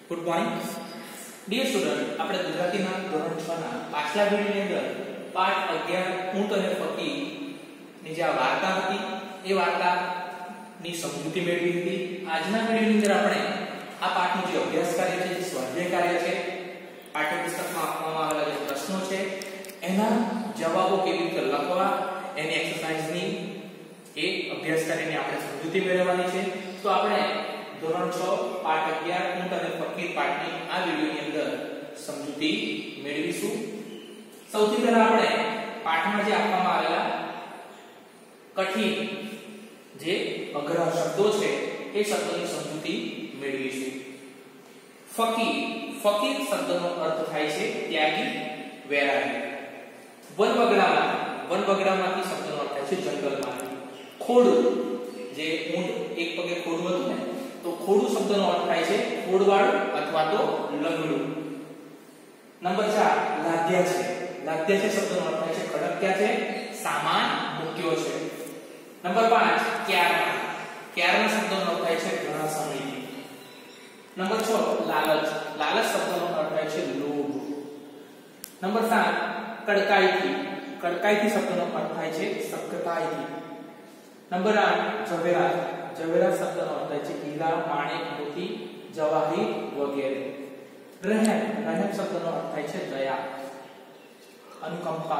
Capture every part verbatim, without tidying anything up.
Good morning dear student, આપણે ગુજરાતીના ધોરણ છ ના પાછલા વિડિયોની અંદર પાઠ અગિયાર ઊંટ અને ફકીર ની જે વાર્તા હતી એ વાર્તાની સમજૂતી મેળવી હતી. આજના વિડિયોની અંદર આપણે આ પાઠનું જે અભ્યાસ કાર્ય છે, જે સ્વાધ્યાય કાર્ય છે, પાઠ્યપુસ્તકમાં આપવામાં આવેલા જે પ્રશ્નો છે એના જવાબો કેવી રીતે લખવા, એની એક્સરસાઇઝની એ અભ્યાસ કાર્યની આપણે સમજૂતી મેળવવાની છે. તો આપણે ધોરણ છ પાઠ અગિયાર ઊંટ અને ફકીર પાઠની આ વિડિયોની અંદર સમજૂતી મેળવીશું. સૌથી પહેલા આપણે પાઠમાં જે આપવામાં આવેલા કઠિન જે અઘરા શબ્દો છે એ શબ્દોની સમજૂતી મેળવીશું. ફકીર ફકીર શબ્દનો અર્થ થાય છે ત્યાગી, વૈરાગી. વનવગડામાં વનવગડામાંથી શબ્દનો અર્થ થાય છે જંગલમાંથી. ખોડું જે ઊંટ એક પગે ખોડું હતું ને, તો ખોડું શબ્દનો અર્થ થાય છે ખોડવાળું અથવા તો લંગડું. નંબર ચાર લાદ્યા છે. લાદ્યા છે શબ્દનો અર્થ થાય છે ખડક્યા છે, સામાન મૂક્યો છે. નંબર પાંચ ક્યારના. ક્યારના શબ્દનો અર્થ થાય છે ઘણા સમયથી. નંબર છ લાલચ. લાલચ શબ્દનો અર્થ થાય છે લોભ. નંબર સાત કડકાઈથી. કડકાઈથી શબ્દનો અર્થ થાય છે સખ્તાઈથી. નંબર આઠ ઝવેરાત. ઝવેરાત શબ્દનો અર્થ થાય છે હીરા, માણેક, મોતી, જવાહીર વગેરે. રહેમ. રહેમ શબ્દનો અર્થ થાય છે દયા, અનુકંપા.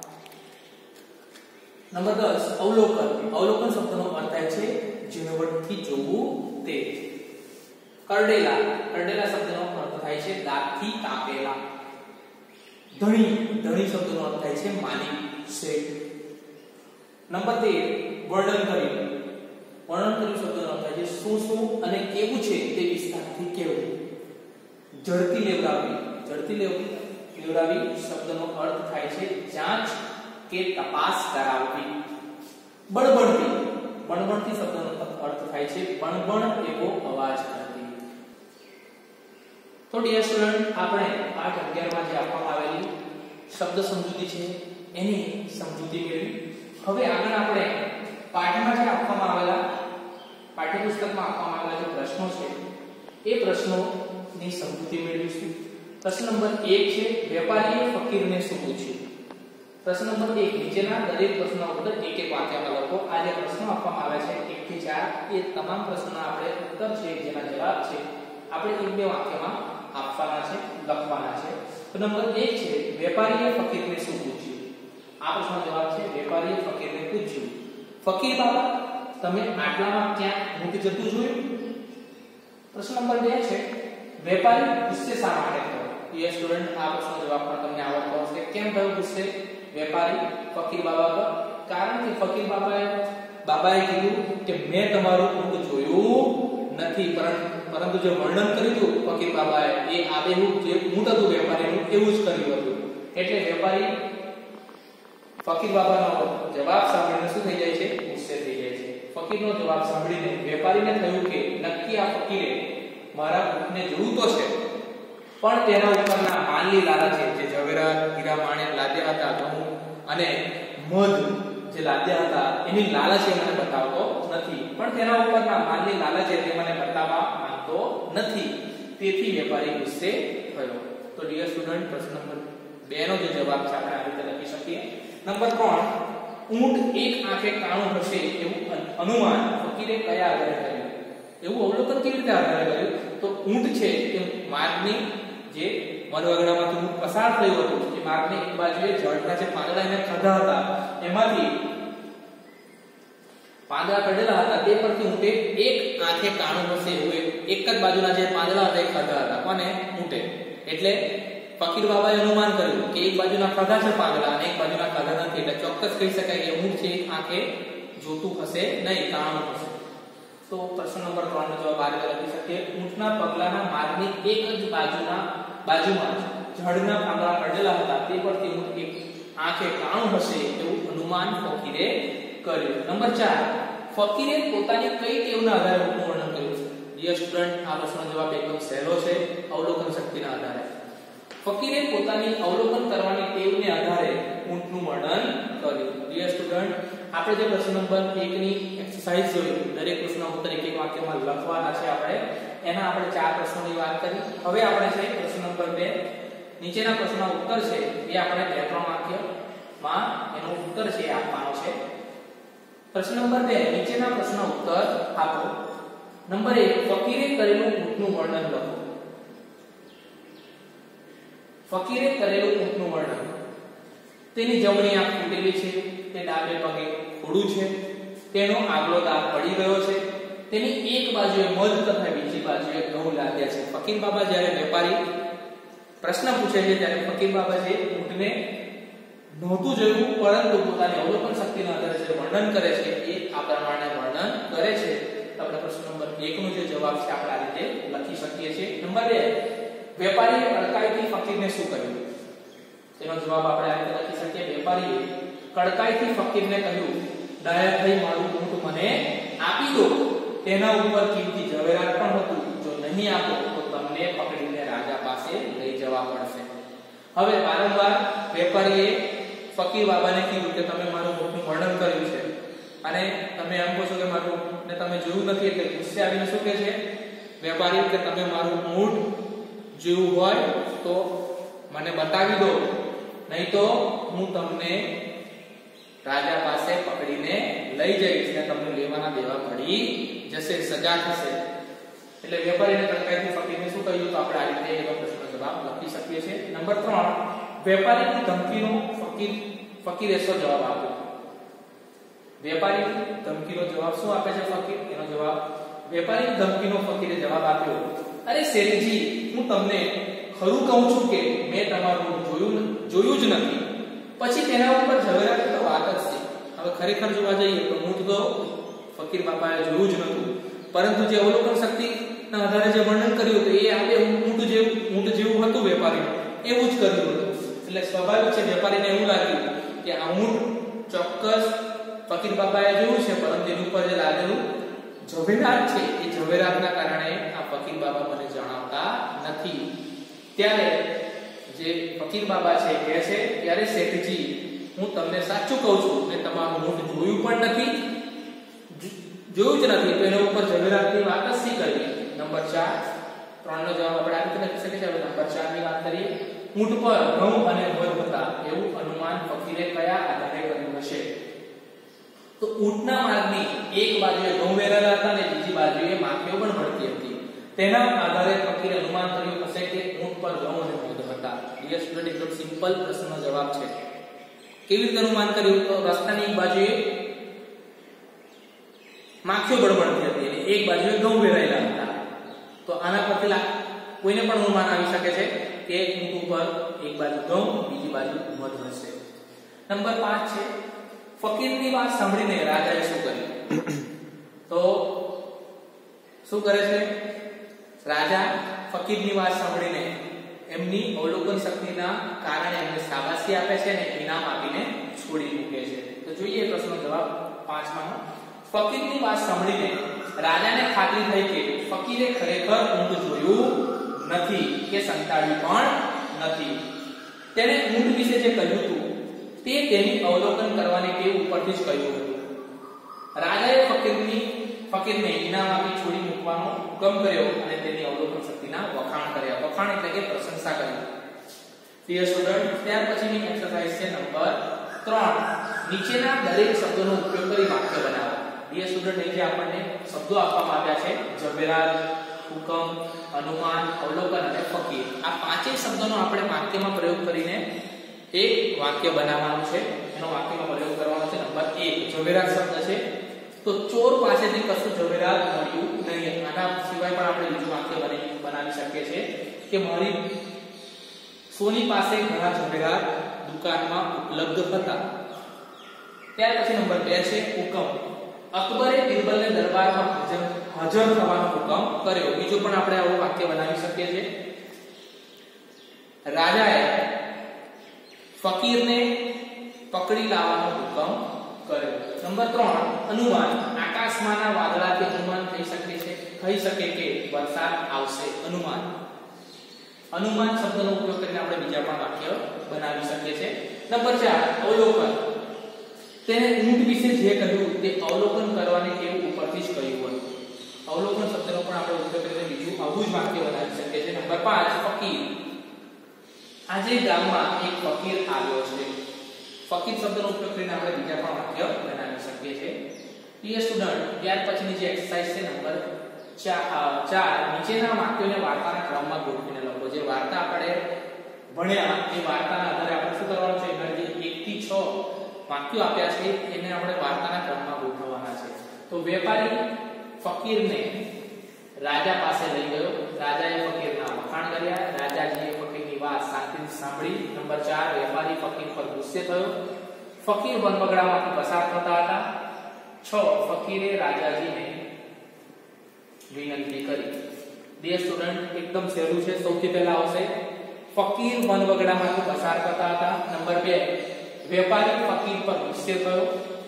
નંબર દસ અવલોકન. અવલોકન શબ્દનો અર્થ થાય છે ઝીણવટથી જોવું તે. કરડેલા. કરડેલા શબ્દનો અર્થ થાય છે દાંતથી કાપેલા. ધણી. ધણી શબ્દનો અર્થ થાય છે માલિક, શેઠ. નંબર તેર વર્ણન કર્યું. વર્ણન કર્યું શબ્દનો અર્થ થાય છે શું શું અને કેવું છે તે વિસ્તારથી કહેવું. ઝડપી લેવડાવી. ઝડપી લેવડાવી શબ્દનો અર્થ થાય છે જાંચ કે તપાસ કરાવવી. બળબડતી. બળબડતી શબ્દનો અર્થ થાય છે બણબણ એવો અવાજ કરતી. તો ડિયર સ્ટુડન્ટ, આપણે પાઠ અગિયાર માં જે આપવામાં આવેલી શબ્દ સમજૂતી છે એની સમજૂતી મેળવી. હવે આગળ આપણે પાઠમાં જે આપવામાં આવેલા પાઠ્યપુસ્તકમાં આપવામાં આવેલા જે પ્રશ્નો છે એ પ્રશ્નોની સમજૂતી મેળવીશું. પ્રશ્ન નંબર એક છે વેપારીએ ફકીરને શું પૂછ્યું. પ્રશ્ન નંબર એક નીચેના દરેક પ્રશ્નો ઉપર એક એક વાક્યમાં લખો. આ જે પ્રશ્નો આપવામાં આવ્યા છે એક થી ચાર, એ તમામ પ્રશ્નોના આપણે ઉત્તર છે, જેના જવાબ છે આપણે એક બે વાક્યમાં આપવાના છે, લખવાના છે. તો નંબર એક છે વેપારીએ ફકીરને શું પૂછ્યું. આ પ્રશ્નનો જવાબ છે વેપારીએ ફકીરને પૂછ્યું, ફકીર બાબા તમે આટલામાં ક્યાં ઊંટ જતું જોયું. પ્રશ્ન નંબર બે છે વેપારી ગુસ્સે શા માટે થયો. યસ સ્ટુડન્ટ, આ પ્રશ્નનો જવાબ પણ તમને આવડતો હશે. કેમ થયો ગુસ્સે વેપારી ફકીર બાબા પર? કારણ કે ફકીર બાબાએ બાબાએ કીધું કે મેં તમારું ઊંટ જોયું નથી, પરંતુ જે વર્ણન કર્યું હતું ફકીર બાબાએ એ આબેહૂબ જે ઊંટ હતું વેપારીનું એવું જ કર્યું હતું. એટલે વેપારી ફકીર બાબાનો જવાબ સાંભળીને શું થઈ જાય છે? ગુસ્સે થઈ જાય છે. ફકીરનો જવાબ સાંભળીને વેપારીને થયું કે નક્કી આ ફકીરે મારા ઊંટને જોયું તો છે, પણ તેના ઉપરના માલની લાલચે જે ઝવેરાત, હીરા, માણેક લાદ્યા હતા, ઘઉં અને મધ જે લાદ્યા હતા એની લાલચે મને બતાવતો નથી, પણ તેના ઉપરના માલની લાલચે તે મને બતાવવા માંગતો નથી. તેથી વેપારી ગુસ્સે થયો. તો ડિયર સ્ટુડન્ટ, પ્રશ્ન નંબર બે નો જે જવાબ છે આપણે આ રીતે લખી શકીએ. નંબર ત્રણ ઊંટ એક આંખે કાણું હશે એવું અનુમાન ફકીરે કયા આધારે કર્યું. એવું અવલોકન કેવી રીતે આધારે કર્યું? તો ઊંટ છે એ માર્ગની જે વનવગડામાંથી ઊંટ પસાર થયું હતું, જે માર્ગની એક બાજુએ ઝાડના જે પાંદડા એને ખાધા હતા એમાંથી પાંદડા કઢેલા હતા, તે પરથી ઊંટે એક આંખે કાણું હશે એવું એક જ બાજુના જે પાંદડા હતા એ ખાધા હતા. કોને? ઊંટે. એટલે ફકીર બાબાએ અનુમાન કર્યું કે એક બાજુના ખાધા છે પાંદડા અને એક બાજુના ખાધા નથી, એટલે ચોક્કસ કહી શકાય કે ઊંટ છે એક આંખે જોતું હશે નહીં, કાણું હશે. તો પ્રશ્ન નંબર ત્રણ નો જવાબ આ રીતે લખી શકીએ. ઊંટના પગલાના માર્ગની એક જ બાજુના બાજુમાં ઝાડના પાંદડા કઢેલા હતા, તે પરથી ઊંટ એક આંખે કાણું હશે એવું અનુમાન ફકીરે કર્યું. નંબર ચાર ફકીરે પોતાની કઈ ટેવના આધારે ઊંટનું વર્ણન કર્યું છે. ડિયર સ્ટુડન્ટ, આ પ્રશ્નનો જવાબ એકદમ સહેલો છે, અવલોકન શક્તિના આધારે. ફકીરે પોતાની અવલોકન કરવાની ટેવને આધારે ઊંટનું વર્ણન કર્યું. ડિયર સ્ટુડન્ટ, આપણે જે પ્રશ્ન નંબર એક ની એક્સરસાઇઝ જોઈ, દરેક પ્રશ્નનો ઉત્તર એક એક વાક્યમાં લખવાના છે આપણે. એના આપણે ચાર પ્રશ્નોની વાત કરી. હવે આપણે છે પ્રશ્ન નંબર બે. નીચેના પ્રશ્નનો ઉત્તર છે એ આપણે બે ત્રણ વાક્યમાં એનો ઉત્તર છે એ આપવાનો છે. પ્રશ્ન નંબર બે, નીચેના પ્રશ્નનો ઉત્તર આપો. નંબર એક, ફકીરે કરેલું ઊંટનું વર્ણન લખો. ફકીરે કરેલું ઊંટનું વર્ણન. તેની જમણી આંખ તૂટેલી છે, તે ડાબે પગે ખોડું છે, તેનો આગલો દાંત પડી ગયો છે, તેની એક બાજુએ મધ તથા બીજી બાજુએ ઘઉં લાગ્યા છે. ફકીર બાબા જ્યારે વેપારી પ્રશ્ન પૂછે છે ત્યારે ફકીર બાબા જે ઊંટને નહોતું જોયું પરંતુ પોતાની અવલોકન શક્તિના આધારે જે વર્ણન કરે છે એ આ પ્રમાણે વર્ણન કરે છે. તો આપણે પ્રશ્ન નંબર એક નો જે જવાબ છે આપણે આ રીતે લખી શકીએ છીએ. નંબર બે, વેપારીએ કડકાઈથી ફકીરને શું કહ્યું? તેનો જવાબ આપણે આ રીતે લખી શકીએ. વેપારીએ કડકાઈથી ફકીરને કહ્યું, દયા થઈ મારું ઊંટ મને આપી દો. તેના ઉપર કિંમતી ઝવેરાત પણ હતું. જો નહીં આપો તો તમને પકડીને રાજા પાસે લઈ જવા પડશે. હવે વારંવાર વેપારીએ ફકીર બાબાને કીધું કે તમે મારું ઊંટનું વર્ણન કર્યું છે અને તમે એમ કહો છો કે મારું ઊંટને તમે જોયું નથી, એટલે ગુસ્સે આવીને શું કહે છે વેપારી કે તમે મારું ઊંટ જોયું હોય તો મને બતાવી દો, નહીં તો હું તમને રાજા પાસે પકડીને લઈ જઈશ ને તમને લેવાના દેવા પડી જશે, સજા થશે. એટલે વેપારીને કડકાઈથી ફકીરને શું કહ્યું? તો આપણે આ રીતે એનો પ્રશ્નનો જવાબ લખી શકીએ છીએ. નંબર ત્રણ, વેપારીની ધમકીનો ફકીર ફકીરે શું જવાબ આપ્યો? વેપારીની ધમકીનો જવાબ શું આપે છે ફકીર? એનો જવાબ, વેપારીની ધમકીનો ફકીરે જવાબ આપ્યો, અરે શેઠજી, હું તમને ખરું કહું છું કે મેં તમારું જોયું જોયું જ નથી. પછી તેના ઉપર ઝવેરાત તો વાત જ છે. હવે ખરેખર જોવા જઈએ તો ઊંટ તો ફકીર બાપાએ જોયું જ નહોતું, પરંતુ જે અવલોકન શક્તિના આધારે જે વર્ણન કર્યું હતું એ આપણે ઊંટ જેવું ઊંટ જેવું હતું વેપારી એવું જ કર્યું હતું. એટલે સ્વાભાવિક છે વેપારીને એવું લાગ્યું કે આ ઊંટ ચોક્કસ ફકીર બાપાએ જોયું છે, પરંતુ એની ઉપર જે લાગેલું ઝવેરાત છે એ ઝવેરાતના કારણે આ ફકીર બાબા મને જણાવતા નથી. ત્યારે જે ફકીર બાબા છે કહે છે, ત્યારે શેઠજી, હું તમને સાચું કહું છું, મેં તમારું ઊંટ જોયું પણ નથી, જોયું જ નથી, તો એના ઉપર ઝવેરાતની વાત જ શી કરવી? નંબર ચાર, ત્રણ નો જવાબ આપણે આ રીતે લખી શકીએ છીએ. નંબર ચાર ની વાત કરીએ. ઊંટ પર ઘઉં અને મધ હતા એવું અનુમાન ફકીરે કયા આધારે કર્યું હશે? તો ઊંટના માર્ગની એક બાજુએ ઘઉં વેરેલા હતા અને બીજી બાજુએ માખીઓ પણ ભળતી હતી. તેના આધારે ફકીરે અનુમાન કર્યું હશે કે ઊંટ પર ઘઉં અને મધ હતા. ડિયર સ્ટુડન્ટ, એકદમ સિમ્પલ પ્રશ્નનો જવાબ છે. કેવી રીતે અનુમાન કર્યું? તો રસ્તાની એક બાજુએ માખીઓ બળબળતી હતી અને એક બાજુએ ઘઉં વેરાયેલા હતા. તો આના પરથી કોઈને પણ અનુમાન આવી શકે છે કે ઊંટ ઉપર એક બાજુ ઘઉં, બીજી બાજુ મધ હશે. નંબર પાંચ છે, ફકીરની વાત સાંભળીને રાજાએ શું કર્યું? તો શું કરે છે રાજા? ફકીરની વાત સાંભળીને એમની અવલોકન શક્તિના કારણે એમને શાબાશી આપે છે અને ઇનામ આપીને છોડી મૂકે છે. તો જોઈએ પ્રશ્નનો જવાબ પાંચમાનો. ફકીરની વાત સાંભળીને રાજાને ખાતરી થઈ કે ફકીરે ખરેખર ઊંટ જોયું નથી કે સંતાડ્યું પણ નથી. તેણે ઊંટ વિશે જે કહ્યું હતું તે તેની અવલોકન કરવાની ટેવ ઉપરથી જ કહ્યું હતું. રાજાએ ફકીરની ફકીરને ઇનામ આપી છોડી મૂકવાનો હુકમ કર્યો અને તેની અવલોકન શક્તિના વખાણ કર્યા. વખાણ એટલે કે પ્રશંસા કરી. ડિયર સ્ટુડન્ટ, ત્યાર પછીની એક્સરસાઇઝ છે નંબર ત્રણ. નીચેના દરેક શબ્દોનો ઉપયોગ કરી વાક્ય બનાવો. ડિયર સ્ટુડન્ટ, નીચે આપણને શબ્દો આપવામાં આવ્યા છે: ઝવેરાત, હુકમ, અનુમાન, અવલોકન અને ફકીર. આ પાંચેય શબ્દોનો આપણે વાક્યમાં પ્રયોગ કરીને એક વાક્ય બનાવવાનું છે. એનો વાક્યમાં પ્રયોગ કરવાનો છે. નંબર એક, ઝવેરાત શબ્દ છે તો ચોર પાસેથી કશું ઝવેરાત મળ્યું નહીં. આના સિવાય પણ આપણે બીજું વાક્ય બનાવી શકીએ છીએ કે મારી સોની પાસે ઘણા ઝવેરાત દુકાનમાં ઉપલબ્ધ હતા. ત્યાર પછી નંબર બે છે હુકમ. અકબરે બિરબલને દરબારમાં હાજર હાજર થવાનો હુકમ કર્યો. બીજું પણ આપણે આવું વાક્ય બનાવી શકીએ છીએ. રાજાએ ફકીરને પકડી લાવવાનો હુકમ કર્યો. નંબર ત્રણ, અનુમાન. આકાશમાંના વાદળાથી અનુમાન થઈ શકે છે થઈ શકે કે વરસાદ આવશે. અનુમાન. અનુમાન શબ્દનો ઉપયોગ કરીને આપણે બીજા પણ વાક્ય બનાવી શકીએ છીએ. નંબર ચાર, અવલોકન. તેને ઊંટ વિશે જે કહ્યું તે અવલોકન કરવાની ટેવ ઉપરથી જ કહ્યું હતું. અવલોકન શબ્દનો પણ આપણે ઉપયોગ કરીને બીજું આવું જ વાક્ય બનાવી શકીએ છીએ. નંબર પાંચ ફકીર. આજે ગામમાં એક ફકીર આવ્યો છે. ફકીર શબ્દનો ઉપયોગ કરીને આપણે બીજા પણ વાક્ય બનાવી શકીએ છીએ. ડિયર સ્ટુડન્ટ, ત્યાર પછીની જે એક્સરસાઇઝ છે નંબર ચાર, નીચેના વાક્યોને વાર્તાના ક્રમમાં ગોઠવીને લખો. જે વાર્તા આપણે ભણ્યા એ વાર્તાના આધારે આપણે શું કરવાનું છે? એના જે એક થી છ વાક્યો આપ્યા છે એને આપણે વાર્તાના ક્રમમાં ગોઠવવાના છે. તો વેપારી ફકીરને રાજા પાસે લઈ ગયો. રાજાએ ફકીરના વખાણ કર્યા. રાજાજીએ ફકીરની વાત શાંતિથી સાંભળી. નંબર ચાર, વેપારી ફકીર પર ગુસ્સે થયો. ફકીર વનબગડામાંથી પસાર થતા હતા. છ, ફકીરે રાજાજીને વિનંતી કરી. ડિયર સ્ટુડન્ટ, એકદમ સહેલું છે. સૌથી પહેલા આવશે ફકીર વનબગડામાંથી પસાર થતા હતા. નંબર બે, વેપારી ફકીર પર ગુસ્સે થયો.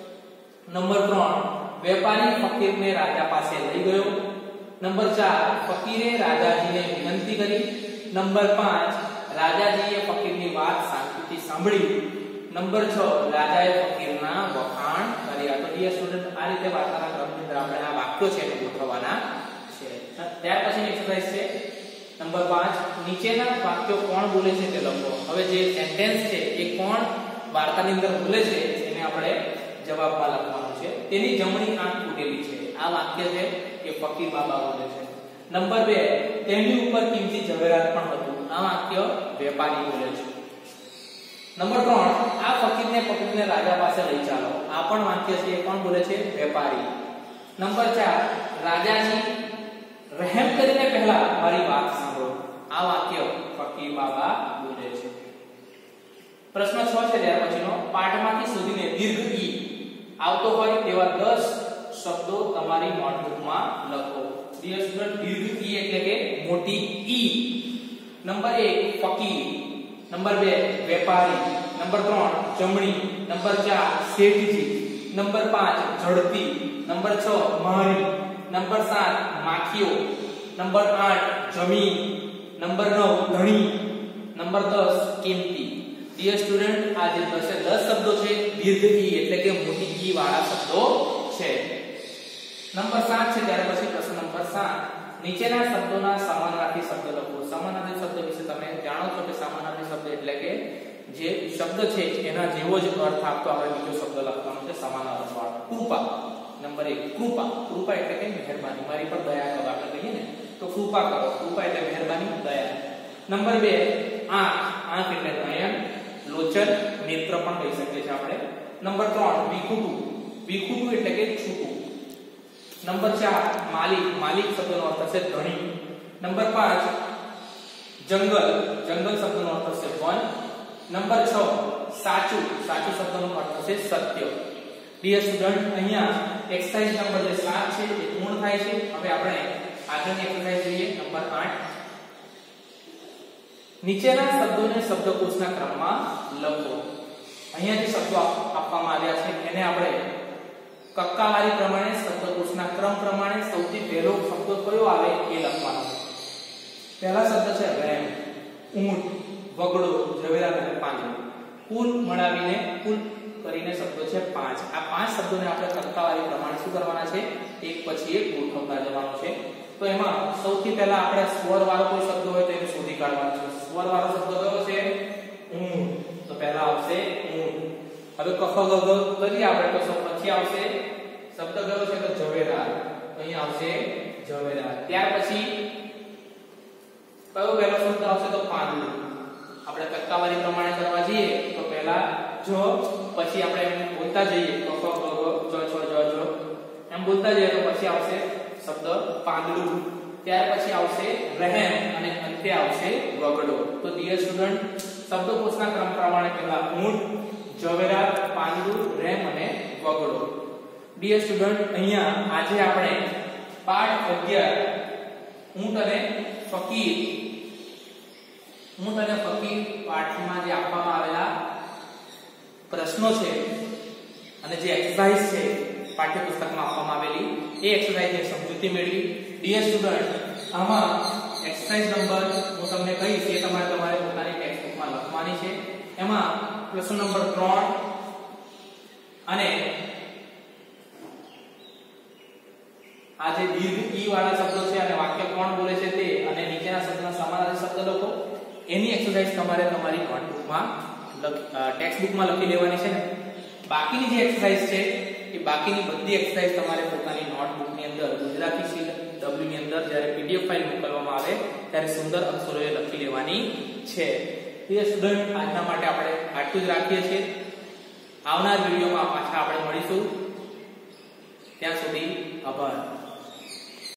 નંબર ત્રણ, વેપારી ફકીરને રાજા પાસે લઈ ગયો. નંબર ચાર, ફકીરે રાજાજીને વિનંતી કરી. નંબર પાંચ, રાજાજીએ ફકીરની વાત શાંતિથી સાંભળી. નંબર છ, રાજાએ ફકીરના વખાણ કર્યા. તો ડિયર સ્ટુડન્ટ, આ રીતે વાર્તાના ક્રમની અંદર આપણે આ વાક્યો છે એને ગોઠવવાના છે. ત્યાર પછીની એક્સરસાઇઝ છે નંબર પાંચ, નીચેના વાક્યો કોણ બોલે છે તે લખો. હવે જે સેન્ટેન્સ છે એ કોણ વાર્તાની અંદર બોલે છે એને આપણે જવાબમાં લખવાનું છે. તેની જમણી આંખ ફૂટેલી છે. આ વાક્ય છે એ ફકીર બાબા બોલે છે. નંબર બે, તેમની ઉપર કિંમતી ઝવેરાત પણ હતું. આ વાક્ય વેપારી બોલે છે. નંબર ત્રણ, આ ફકીરને પકડીને રાજા પાસે લઈ ચાલો. આ પણ વાક્ય છે એ કોણ બોલે છે? વેપારી. નંબર ચાર, રાજાજી રહેમ કરીને પહેલા મારી વાત સાંભળો. આ વાક્ય ફકીર બાબા બોલે છે. પ્રશ્ન છ છે ત્યાર પછીનો, પાઠમાંથી શોધીને દીર્ઘ ઈ આવતો હોય તેવા દસ શબ્દો તમારી નોટબુકમાં લખો. ડિયર સ્ટુડન્ટ, દીર્ઘ ઈ એટલે કે મોટી ઈ. નંબર એક, ફકીર. નંબર બે, વેપારી. નંબર ત્રણ, જમણી. નંબર ચાર, શેઠજી. નંબર પાંચ, ઝડપી. નંબર છ, મારી. નંબર સાત, માખીઓ. નંબર આઠ, જમીન. નંબર નવ, ધણી. નંબર દસ, કિંમતી. ડિયર સ્ટુડન્ટ, આ જે દસે દસ શબ્દો છે દીર્ઘ ઈ એટલે કે મોટી ઈ વાળા શબ્દો છે. નંબર સાત છે ત્યાર પછી પ્રશ્ન નંબર સાત, નીચેના શબ્દોના સમાનાર્થી શબ્દ લખો. સમાનાર્થી શબ્દ વિશે તમે જાણો છો કે સમાનાર્થી શબ્દ એટલે કે જે શબ્દ છે એના જેવો જ અર્થ આપતો આપણે બીજો શબ્દ લખવાનો છે સમાનાર્થી વાળો. કૃપા. નંબર એક, કૃપા. કૃપા એટલે કે મહેરબાની. મારી પર દયા કરો આપણે કહીએ ને તો કૃપા કરો. કૃપા એટલે મહેરબાની, દયા. નંબર બે, આંખ. આંખ એટલે નયન, લોચન, નેત્ર પણ કહી શકીએ છીએ આપણે. નંબર ત્રણ, વિખૂટું. વિખૂટું એટલે કે છૂટું. નંબર ચાર, માલિક. માલિક શબ્દનો અર્થ છે ધણી. નંબર પાંચ, જંગલ. જંગલ શબ્દનો અર્થ છે વન. નંબર છ, સાચું. સાચું શબ્દનો અર્થ છે સત્ય. ડિયર સ્ટુડન્ટ, અહીંયા એક્સરસાઇઝ નંબર જે સાત છે એ પૂર્ણ થાય છે. હવે આપણે આગળની એક્સરસાઇઝ જોઈએ નંબર આઠ. નીચેના શબ્દોને શબ્દકોશના ક્રમમાં લખો. અહીંયા જે શબ્દો આપવામાં આવ્યા છે એને આપણે કક્કાવારી પ્રમાણે શબ્દકોશના ક્રમ પ્રમાણે સૌથી પહેલો શબ્દ કયો આવે એ લખવાનો. પહેલા શબ્દ છે રેમ, ઊંટ, વગડો, ઝવેરાત અને પાંદડું. કુલ મળાવીને કુલ કરીને શબ્દો છે પાંચ. આ પાંચ શબ્દોને આપણે કક્કાવારી પ્રમાણે શું કરવાના છે? એક પછી એક ગોઠવતા જવાનું છે. તો એમાં સૌથી પહેલા આપણે સ્વર વાળો કોઈ શબ્દ હોય તો એને શોધી કાઢવાનો છે. સ્વર વાળો શબ્દ કયો છે? ઊંટ. તો પહેલા આવશે ઊંટ. હવે કફ ગ ગ કરીએ આપણે તો પછી આવશે શબ્દ કયો છે? તો ઝવેરાત. અહીં આવશે ઝવેરાત. ત્યાર પછી કયો પહેલો શબ્દ આવશે? તો પાંદડું. આપણે કક્કાવારી પ્રમાણે કરવા જઈએ તો પહેલા જો, પછી આપણે એમ બોલતા જઈએ તો ક ગ ગ જ છ જ જ એમ બોલતા જઈએ તો પછી આવશે શબ્દ પાંદડું. ત્યાર પછી આવશે રહેમ અને અંતે આવશે વગડો. તો ડિયર સ્ટુડન્ટ, શબ્દકોશના ક્રમ પ્રમાણે પહેલા ઊંટ, ઝવેરાત, પાંદડું, રેમ અને વગડો. ડિયર સ્ટુડન્ટ, અહીંયા આજે આપણે પાઠ અગિયાર ઊંટ અને ફકીર ઊંટ અને ફકીર પાઠમાં જે આપવામાં આવેલા પ્રશ્નો છે અને જે એક્સરસાઇઝ છે પાઠ્યપુસ્તકમાં આપવામાં આવેલી એ એક્સરસાઇઝની સમજૂતી મેળવી. ડિયર સ્ટુડન્ટ, આમાં એક્સરસાઇઝ નંબર હું તમને કહીશ એ તમારે તમારે પોતાની ટેક્સ્ટબુકમાં લખવાની છે. એમાં પ્રશ્ન નંબર ત્રણ અને આ જે દીર્ઘ ઈ વાળા એની એક્સરસાઇઝ તમારે તમારી નોટબુકમાં ટેક્સ્ટ બુકમાં લખી લેવાની છે ને. બાકીની જે એક્સરસાઇઝ છે એ બાકીની બધી એક્સરસાઇઝ તમારે પોતાની નોટબુકની અંદર ગુજરાતી શીટ ડબલ્યુ ની અંદર જ્યારે પીડીએફ ફાઇલ મોકલવામાં આવે ત્યારે સુંદર અક્ષરોએ લખી લેવાની છે. પ્રિય સ્ટુડન્ટ, આજના માટે આપણે આટલું જ રાખીએ છીએ. આવનાર વિડીયોમાં પાછા આપણે મળીશું. ત્યાં સુધી આભાર.